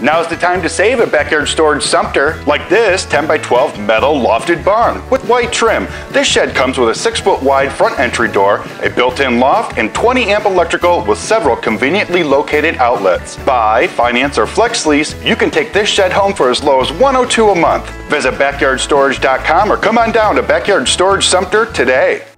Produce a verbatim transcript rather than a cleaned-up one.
Now's the time to save at Backyard Storage Sumter, like this ten by twelve metal lofted barn with white trim. This shed comes with a six foot wide front entry door, a built-in loft, and twenty amp electrical with several conveniently located outlets. Buy, finance, or flex lease, you can take this shed home for as low as one hundred two dollars a month. Visit backyard storage dot com or come on down to Backyard Storage Sumter today.